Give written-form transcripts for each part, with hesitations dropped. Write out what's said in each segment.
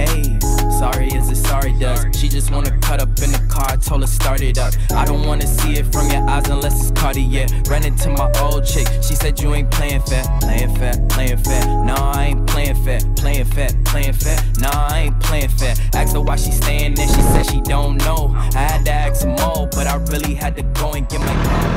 Hey, sorry as it sorry does. She just wanna cut up in the car, I told her start it up. I don't wanna see it from your eyes unless it's Cartier. Ran into my old chick, she said you ain't playing fair. Playing fair, playing fair. Nah, I ain't playing fair. Playing fair, playing fair. Nah, I ain't playing fair. Asked her why she staying there, she said she don't know. I had to ask some more, but I really had to go and get my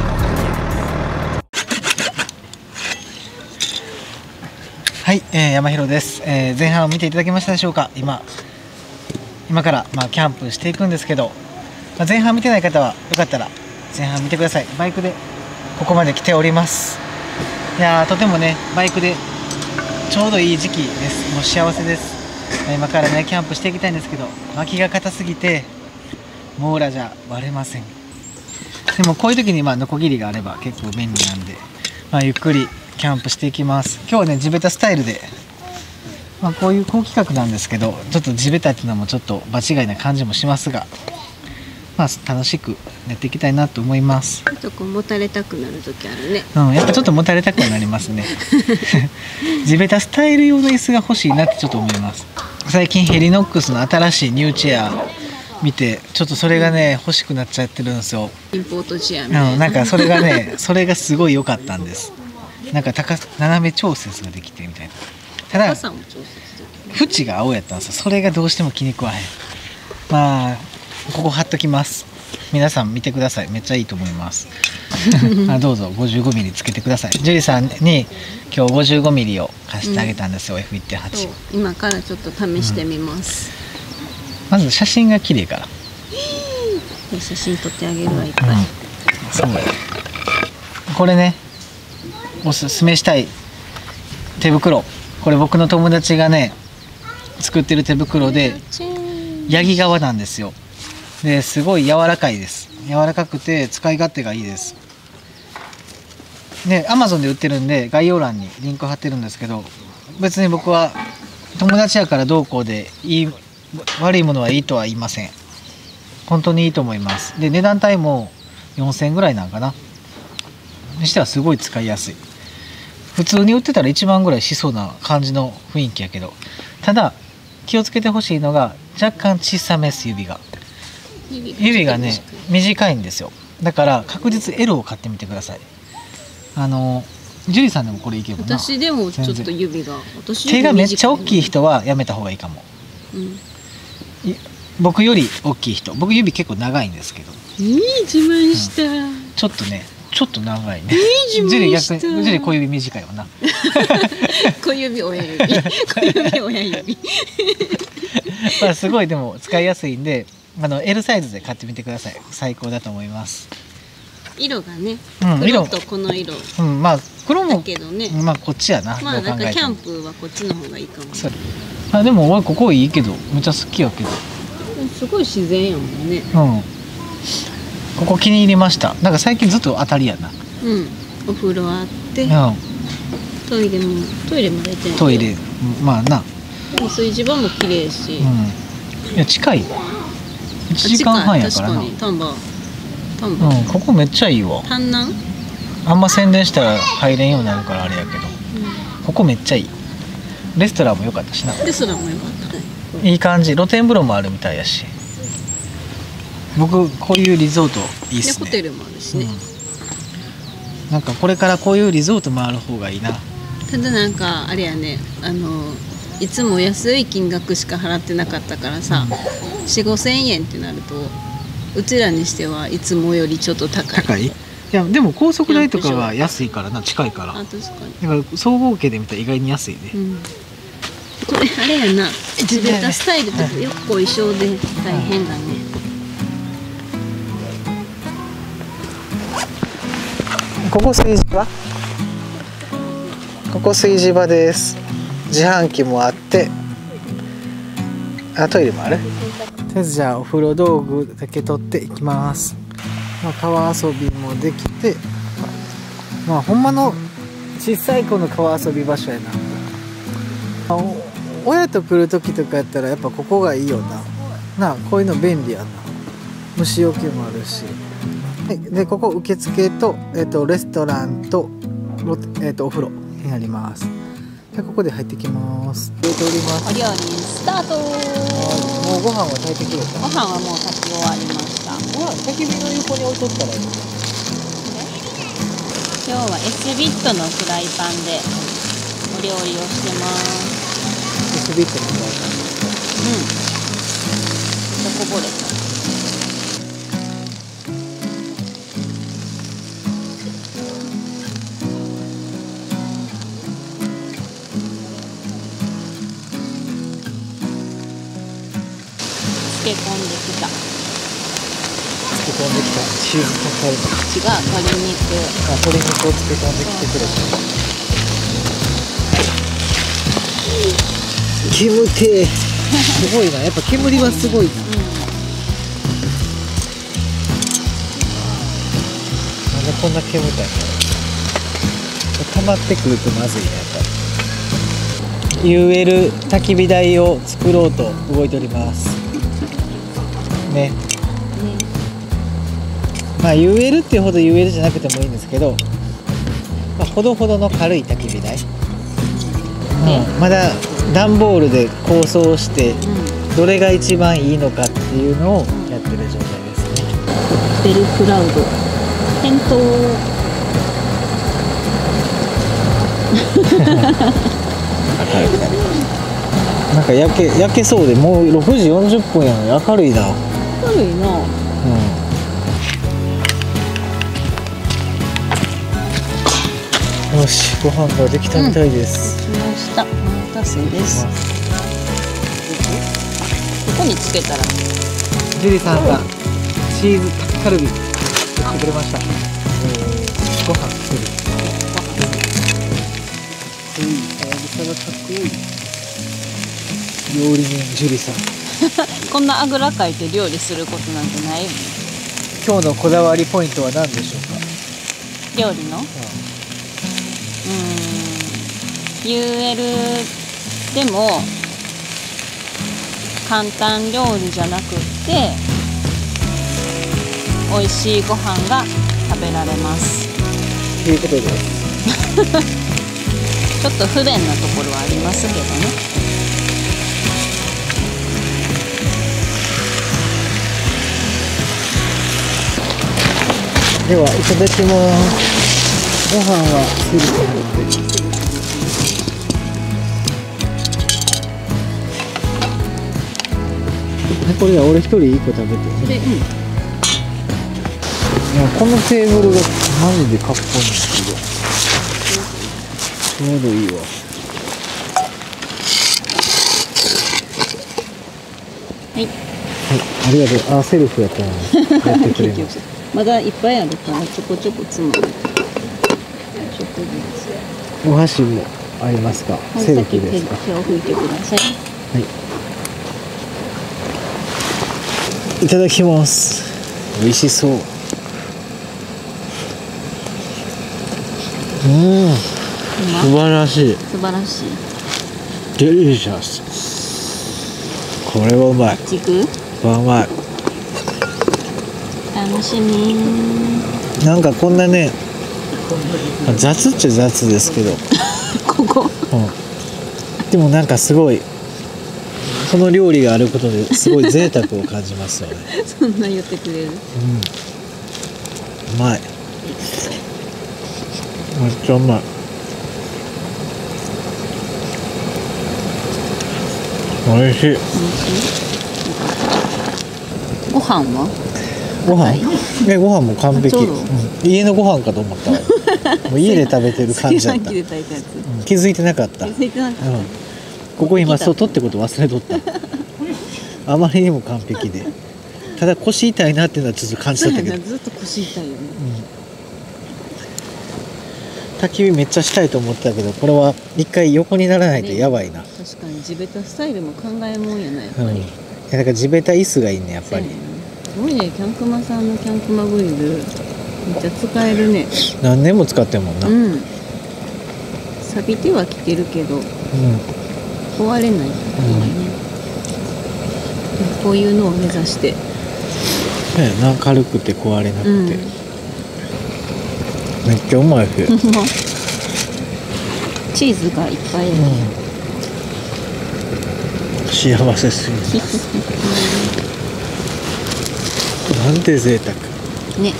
はい、山広です、前半を見ていただけましたでしょうか。今から、キャンプしていくんですけど、前半見てない方はよかったら前半見てください。バイクでここまで来ております。いやー、とてもね、バイクでちょうどいい時期です。もう幸せです。今からねキャンプしていきたいんですけど、脇が硬すぎてモーラじゃ割れません。でもこういう時にノコギリがあれば結構便利なんで、ゆっくりキャンプしていきます。今日はね地べたスタイルで、こういう高規格なんですけど、ちょっと地べたっていうのもちょっと場違いな感じもしますが、楽しくやっていきたいなと思います。 ちょっとこう持たれたくなる時あるね。 やっぱちょっと持たれたくなりますね。地べたスタイル用の椅子が欲しいなってちょっと思います。最近ヘリノックスの新しいニューチェア見て、ちょっとそれがね欲しくなっちゃってるんですよ。 インポートチェアみたいな。 なんかそれがねそれがすごい良かったんです。なんか斜め調節ができてみたいな。ただ縁が青やったんですよ。それがどうしても気に食わへん。ここ貼っときます。皆さん見てください。めっちゃいいと思います。どうぞ 55mm つけてください。ジュリさんに今日 55mm を貸してあげたんですよ、F1.8。 今からちょっと試してみます。 まず写真が綺麗から。 写真撮ってあげるわいっぱい。 そうや。これね、おすすめしたい手袋。これ僕の友達がね作ってる手袋でヤギ革なんですよ。ですごい柔らかいです。柔らかくて使い勝手がいいです。で Amazon で売ってるんで概要欄にリンク貼ってるんですけど、別に僕は友達やからどうこうで悪いものはいいとは言いません。本当にいいと思います。で値段帯も4000円ぐらいなんかな。にしてはすごい使いやすい。普通に売ってたら1万ぐらいしそうな感じの雰囲気やけど、ただ気をつけてほしいのが若干小さめです。指がね短いんですよ。だから確実 L を買ってみてください。ジュリさんでもこれいけるな。 私でもちょっと手がめっちゃ大きい人はやめた方がいいかも。僕より大きい人、僕指結構長いんですけど、 自慢した、 ちょっとねちょっと長いね。ジュリ小指短いよな。 小指親指小指親指。 すごいでも使いやすいんで、L サイズで買ってみてください。最高だと思います。 色がね、 色とこの色、 黒もだけどね、 こっちやな。 なんかキャンプはこっちの方がいいかも。 でも俺ここいいけど、めっちゃ好きやけど、 すごい自然やもんね。 ここ気に入りました。なんか最近ずっと当たりやな。 お風呂あって、トイレも出てる。 トイレ炊事場も綺麗し、 いや近い。1時間半やからな。 丹波ここめっちゃいいわ。 丹南あんま宣伝したら入れんようになるからあれやけど、ここめっちゃいい。レストランも良かったしな。 レストランも良かったね。 いい感じ。露天風呂もあるみたいやし、僕こういうリゾートいいっすね。 ホテルもあるしね。 なんかこれからこういうリゾート回る方がいいな。 ただなんかあれやね、いつも安い金額しか払ってなかったからさ、4,5,000円ってなるとうちらにしてはいつもよりちょっと高い。 いやでも高速代とかが安いからな、近いから。 確かに。 だから総合計で見たら意外に安いね。 これあれやな、地べたスタイルとよく衣装で大変だね。 ここ炊事場？ここ炊事場です。自販機もあって、トイレもある。とりあえずじゃあお風呂道具だけ取っていきます。川遊びもできて、ほんまの小さい子の川遊び場所やな。親と来る時とかやったらやっぱここがいいよな。こういうの便利やな。虫除けもあるし。でここ受付と、レストランと、お風呂になります。 あここで入ってきます。入れております。 お料理スタート。 もうご飯は炊いてくれた。 ご飯はもう炊き終わりました。 焚き火の横に置いとったらいい。 今日は S ビットのフライパンでお料理をしてます。 S ビットのフライパン。 こぼれた。漬け込んできた。 漬け込んできたチーズタッカルビ。 違う、鶏肉。 鶏肉を漬け込んできてくれた。煙てー。すごいな、やっぱ煙はすごいな。なんでこんな煙たいの？溜まってくるとまずいね、やっぱり。UL 焚き火台を作ろうと動いておりますね。まあ UL っていうほど UL じゃなくてもいいんですけど、まあ、ほどほどの軽い焚き火台、まだ段ボールで構想してどれが一番いいのかっていうのをやってる状態ですね。 ベルクラウド点灯。 なんか焼けそうで、もう6時40分やのに明るいな。 明るいな。 よし、ご飯ができたみたいです。 できました。お待たせです。ここにつけたら。 ジュリさんがチーズタッカルビ作ってくれました。ご飯作る。かっこいい。料理人ジュリさん。 こんなあぐらかいて料理することなんてないよね。 今日のこだわりポイントは何でしょうか。 料理のUL でも簡単料理じゃなくって美味しいご飯が食べられますということでちょっと不便なところはありますけどね。 ではいただきます。ご飯はすぐ食べて。これは俺一人1個食べて。いや、このテーブルがマジでかっこいいんですけど、ちょうどいいわ。 はい、 ありがとう。あ、セルフやったのやってくれます。 まだいっぱいあるからちょこちょこつまむ。 お箸もありますか。 はい、 セルフですか。 手を拭いてください。 はい。いただきます。美味しそう。素晴らしい。 素晴らしい。 デリシャス。これはうまい。 ちく。 うまい。 楽しみ。 なんかこんなね。雑っちゃ雑ですけど。 ここ。 でもなんかすごい。この料理があることですごい贅沢を感じますよね。 そんな言ってくれる。 うまい。めっちゃうまい。美味しい。 ご飯は？ ご飯も完璧。家のご飯かと思ったわ。もう家で食べてる感じだった。気づいてなかった。ここ今外ってこと忘れとった。あまりにも完璧で。ただ腰痛いなっていうのはちょっと感じたけど。 ずっと腰痛いよね。 焚き火めっちゃしたいと思ったけど、これは一回横にならないとやばいな。 確かに地べたスタイルも考えもんやなやっぱり。 だから地べた椅子がいいねやっぱり。 すごいね、キャンクマさんのキャンクマグリルめっちゃ使えるね。 何年も使ってるもんな。 錆びてはきてるけど、壊れない、こういうのを目指して軽くて壊れなくて、めっちゃうまいし、 チーズがいっぱいある、 幸せすぎるなんて贅沢ね。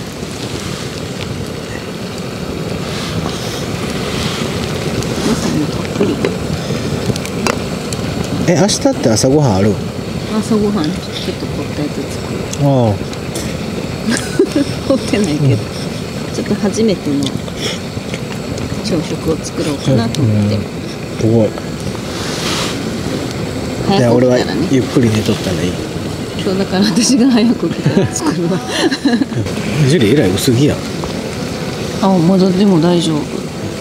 わさびたっぷり。 明日って朝ごはんある？ 朝ごはんちょっと凝ったやつ作る。 ああ凝ってないけど、ちょっと初めての朝食を作ろうかなと思って。 すごい。じゃあ俺は早く起きたらね。 ゆっくり寝とったらいい。 そうだから私が早く起きたら作るわ。 ジュリえらい薄着やん。 あ、まだでも大丈夫。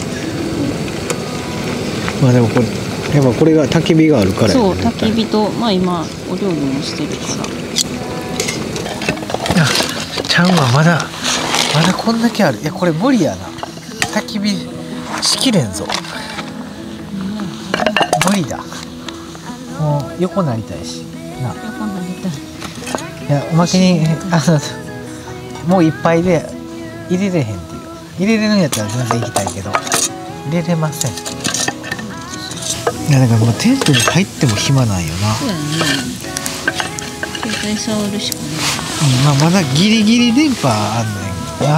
まあでもこれやっぱこれが焚き火があるからやね。 そう、焚き火とまあ今お料理もしてるから。 あ、ちゃうわ、まだこんだけある。いやこれ無理やな。焚き火しきれんぞ。無理だ。もう横なりたいしな。 横になりたい。 いやおまけにもういっぱいで入れれへんっていう。入れれるんやったら全然行きたいけど入れれません。いやだからもうテントに入っても暇ないよな。 そうやね。携帯触るしかない。 まあまだギリギリ電波あんねんな。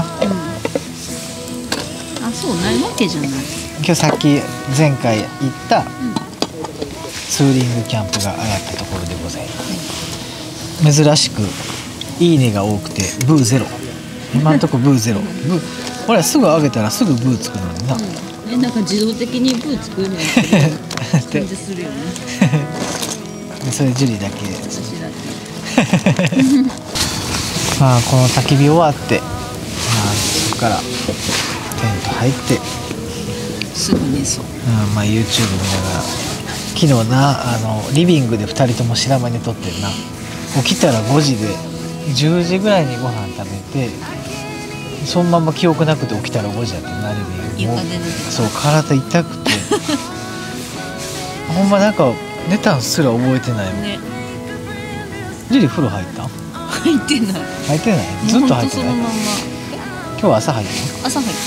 あ、そうないわけじゃない。 今日さっき前回行ったツーリングキャンプが上がったところでございます。珍しくいいねが多くてブーゼロ。今んとこブーゼロ。これすぐ上げたらすぐブーつくのにな。 なんか自動的にブー作るのって感じするよね。 でそれジュリだけ。 私だけ。 まあこの焚き火終わって、まあそこからテント入って、 すぐ寝そう。 まあ YouTube 見ながら。昨日なリビングで2人とも白間に撮ってんな。起きたら5時で10時ぐらいにご飯食べて、そのまま記憶なくて起きたら5時やってなるで、 床で寝てた。 そう体痛くてほんまなんか寝たんすら覚えてないもん、 ね。 ジュリ風呂入ったん？ 入ってない。 入ってない？ずっと入ってない？ そのまま。 今日は朝入ったの？ 朝入った。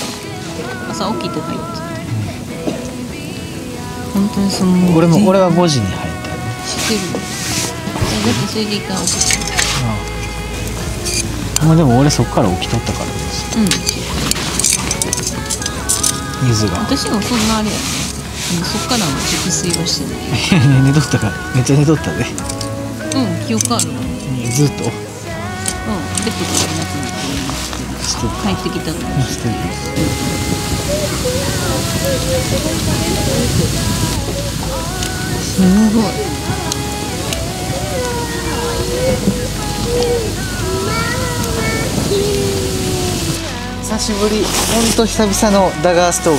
朝起きて入った。本当にその。 俺は5時に入ったね。 知ってる。だってそれで一回起きた。 まあでも俺そっから起きとったからです。水が。 私もそんなあれやね。そっからは熟睡はしてない。 寝とったからめっちゃ寝とったで。 記憶あるわ。 ずっと。 ベッドからいなくなって帰ってきたの。 してる。 すごい。 久しぶり、ほんと久々のダガーストーブ。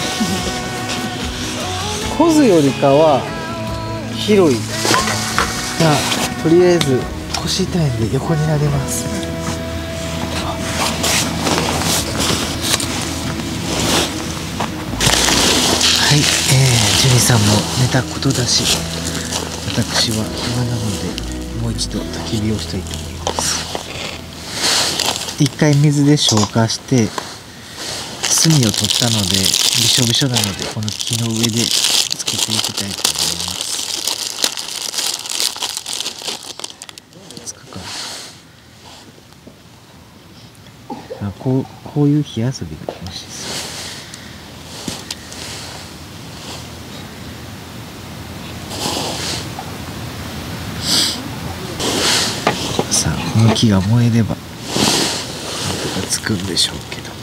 コズよりかは広い。じゃあとりあえず腰痛いんで横になります。はい、ジュニさんも寝たことだし、私は暇なのでもう一度焚き火をしたいと思います。一回水で消火して炭を取ったのでびしょびしょなので、この木の上でつけていきたいと思います。つくかな。こういう火遊びが楽しいです。さあこの木が燃えればつくんでしょうけど。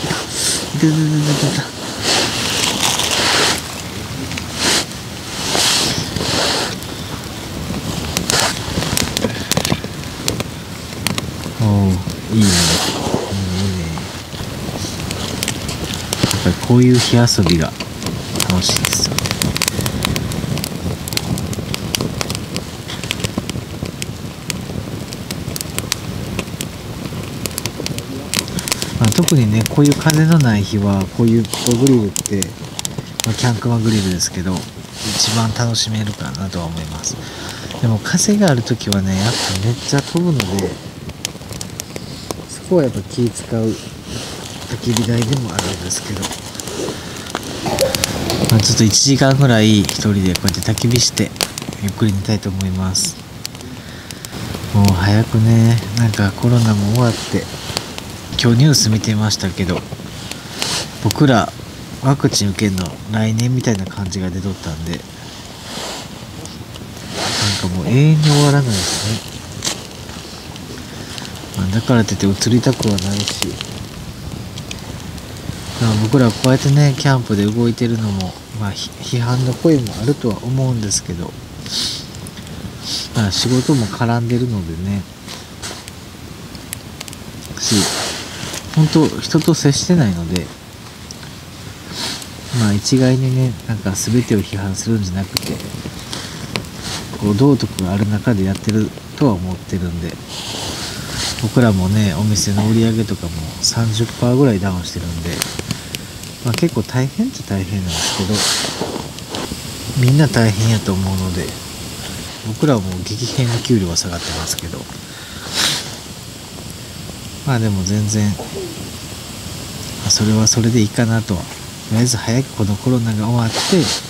おお、いいね。いいね。やっぱりこういう火遊びが楽しいですよね。特にね、こういう風のない日はこういうグリルって、キャンクマグリルですけど一番楽しめるかなとは思います。でも風がある時はね、やっぱめっちゃ飛ぶので、そこはやっぱ気使う焚き火台でもあるんですけど、 ちょっと1時間ぐらい一人でこうやって焚き火してゆっくり寝たいと思います。もう早くね、なんかコロナも終わって、今日ニュース見てましたけど、僕らワクチン受けるの来年みたいな感じが出とったんで、なんかもう永遠に終わらないですね。だからといって移りたくはないし、僕らこうやってねキャンプで動いてるのも、批判の声もあるとは思うんですけど、仕事も絡んでるのでね、本当人と接してないので、一概にねなんか全てを批判するんじゃなくて、こう道徳がある中でやってるとは思ってるんで、僕らもねお店の売り上げとかも 30% ぐらいダウンしてるんで、結構大変っちゃ大変なんですけど、みんな大変やと思うので、僕らはもう激変に給料は下がってますけど、でも全然それはそれでいいかなとは。とりあえず早くこのコロナが終わって、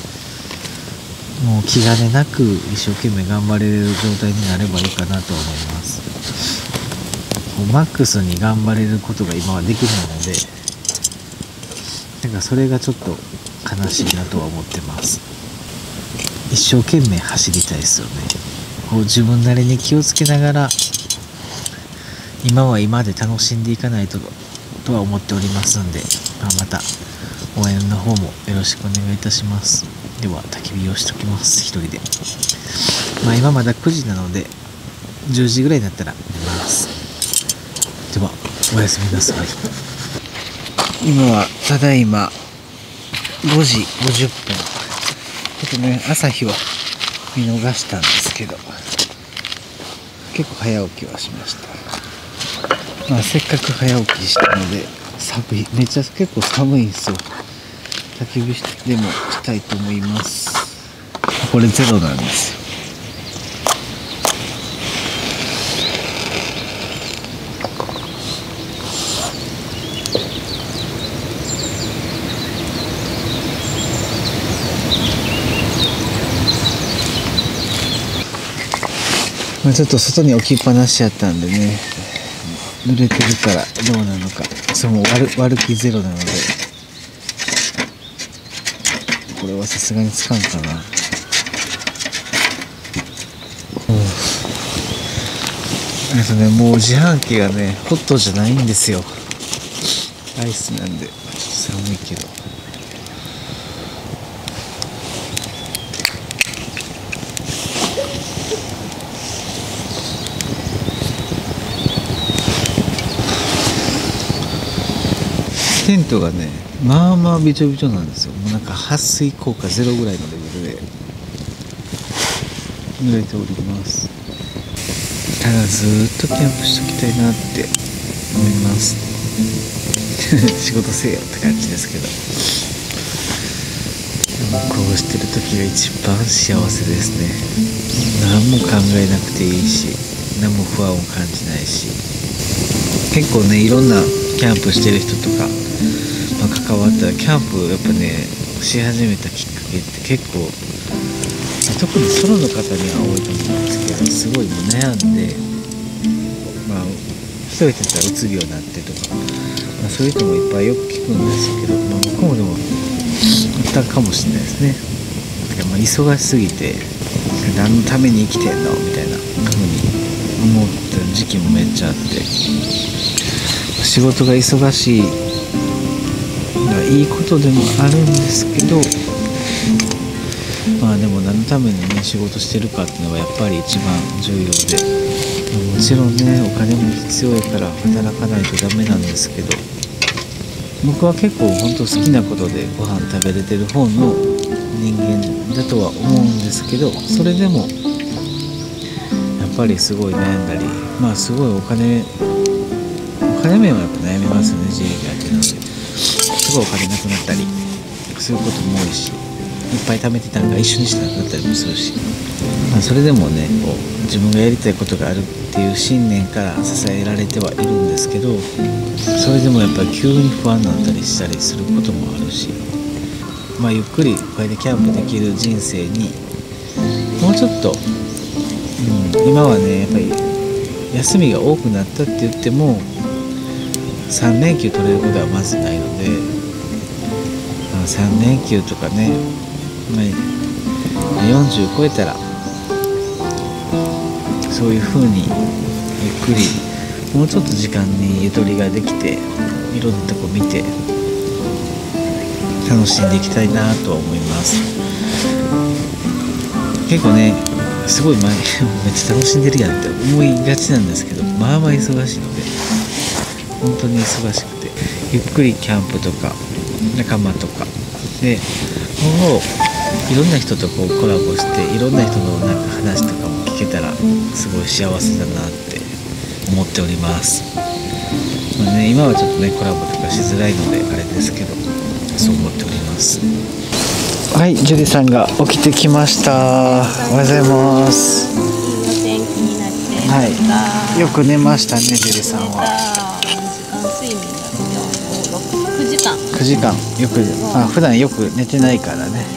もう気兼ねなく一生懸命頑張れる状態になればいいかなと思います。マックスに頑張れることが今はできないので、なんかそれがちょっと悲しいなとは思ってます。一生懸命走りたいですよね。こう自分なりに気をつけながら、今は今で楽しんでいかないとは思っておりますんで、また応援の方もよろしくお願いいたします。では焚き火をしときます、一人で。今まだ9時なので10時ぐらいになったら寝ます。ではおやすみなさい。今はただいま5時50分。ちょっとね朝日は見逃したんですけど、結構早起きはしました。せっかく早起きしたので、めっちゃ結構寒いんですよ。焚き火でもしたいと思います。これゼロなんですよ。ちょっと外に置きっぱなしやったんでね、濡れてるからどうなのか。もう悪気ゼロなので、これはさすがにつかんかな。もう自販機がねホットじゃないんですよ。アイスなんで寒いけど。テントがねびちょびちょなんですよ。もうなんか撥水効果ゼロぐらいのレベルで濡れております。ただずーっとキャンプしときたいなって思います仕事せえよって感じですけど、でもこうしてる時が一番幸せですね。何も考えなくていいし、何も不安を感じないし、結構ねいろんなキャンプしてる人とか、関わったらキャンプやっぱねし始めたきっかけって結構、特にソロの方には多いと思うんですけど、すごいもう悩んで、一人だったらうつ病になってとか、そういう人もいっぱいよく聞くんですけど、僕もでもあったかもしれないですね。忙しすぎて何のために生きてんのみたいな風に思った時期もめっちゃあって、仕事が忙しいいいことでもあるんですけど、でも何のためにね仕事してるかっていうのはやっぱり一番重要で、もちろんねお金も必要やから働かないとダメなんですけど、僕は結構本当好きなことでご飯食べれてる方の人間だとは思うんですけど、それでもやっぱりすごい悩んだり、すごいお金面はやっぱ悩みますよね。自営業やってるのですごいお金なくなったりすることも多いし、いっぱい貯めてたのが一緒にしてなくなったりもするし、それでもねこう自分がやりたいことがあるっていう信念から支えられてはいるんですけど、それでもやっぱり急に不安になったりしたりすることもあるし、 ゆっくりこうやってキャンプできる人生にもうちょっと、今はねやっぱり休みが多くなったって言っても3連休取れることはまずないので、3連休とかね、40超えたらそういう風にゆっくりもうちょっと時間にゆとりができていろんなとこ見て楽しんでいきたいなとは思います。結構ねすごいめっちゃ楽しんでるやんって思いがちなんですけど、まあまあ忙しいので本当に忙しくて、ゆっくりキャンプとか仲間とかでもういろんな人とこうコラボしていろんな人のなんか話とかも聞けたらすごい幸せだなって思っております。今はちょっとねコラボとかしづらいのであれですけど、そう思っております。はい、ジュリさんが起きてきました。おはようございます。 いいお天気になってまはした。 い、よく寝ましたね、ジュリさんは。 睡眠が9時間。 9時間よく、普段よく寝てないからね。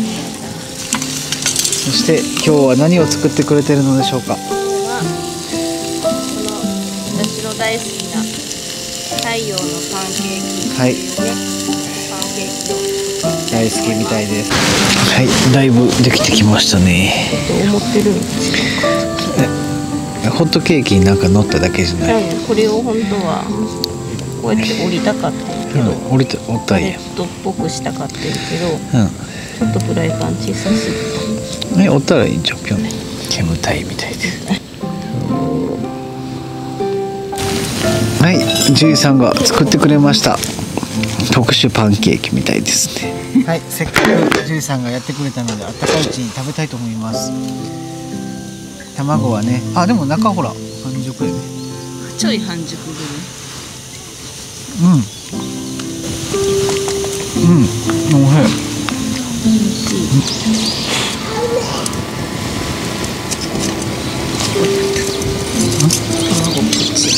そして今日は何を作ってくれてるのでしょうか。 今日はこの私の大好きな太陽のパンケーキ、 はい、 パンケーキを大好きみたいです。はい、だいぶできてきましたね。 思ってるんホットケーキになんか乗っただけじゃない。 これを本当はこうやって折りたかったんやけど、 折ったんや。 レッドっぽくしたかったんやけど、 うん。 ちょっとフライパン小さすぎた。 折ったらいいんじゃん、今日ね。煙たいみたいで。はい、ジュリさんが作ってくれました。特殊パンケーキみたいですね。はい、せっかくジュリさんがやってくれたので、あったかいうちに食べたいと思います。卵はね、でも中ほら半熟やね。 ちょい半熟ぐらい。 おいしい。 卵プチ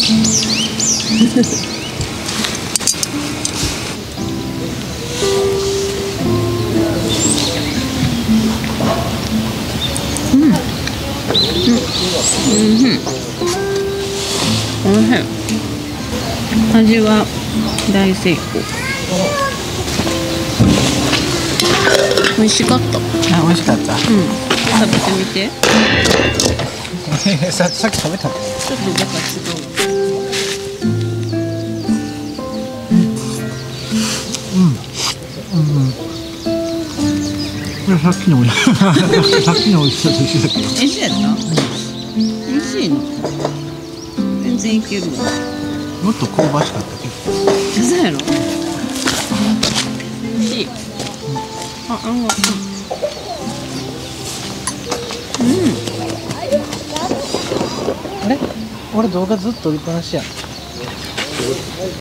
味は大成功。美味しかった。 美味しかった。 食べてみて。 さっき食べたの。 ちょっとやっぱ違う。 さっきの美味しさと一緒だけど。 美味しいやった？美味しいの。全然いけるわ。 もっと香ばしかったけど。 そうやろ。美味しい。 あれ？俺動画ずっと撮りっぱなしやん。